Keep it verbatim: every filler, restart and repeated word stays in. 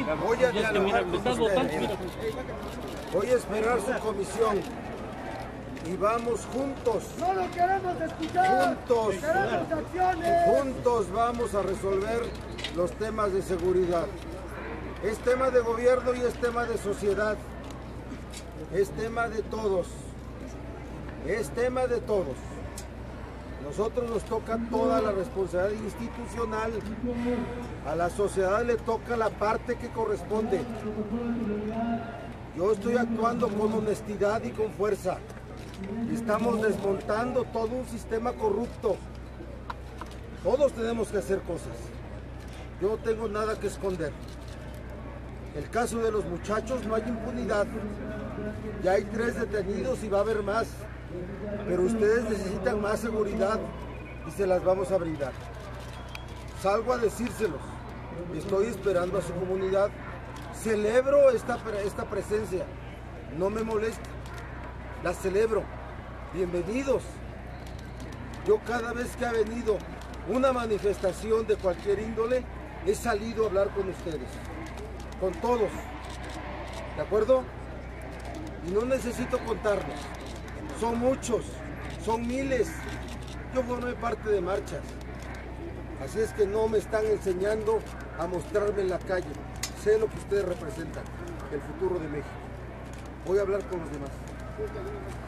Voy a dialogar con ustedes. Voy a esperar su comisión y vamos juntos. No lo queremos escuchar. Juntos. Queremos acciones. Juntos vamos a resolver los temas de seguridad. Es tema de gobierno y es tema de sociedad. Es tema de todos. Es tema de todos. Nosotros nos toca toda la responsabilidad institucional. A la sociedad le toca la parte que corresponde. Yo estoy actuando con honestidad y con fuerza. Estamos desmontando todo un sistema corrupto. Todos tenemos que hacer cosas. Yo no tengo nada que esconder. El caso de los muchachos, no hay impunidad. Ya hay tres detenidos y va a haber más. Pero ustedes necesitan más seguridad y se las vamos a brindar. Salgo a decírselos. Estoy esperando a su comunidad. Celebro esta, esta presencia. No me molesta. La celebro. Bienvenidos. Yo cada vez que ha venido una manifestación de cualquier índole, he salido a hablar con ustedes. Con todos. ¿De acuerdo? Y no necesito contarlos. Son muchos, son miles. Yo formé parte de marchas. Así es que no me están enseñando a mostrarme en la calle. Sé lo que ustedes representan, el futuro de México. Voy a hablar con los demás.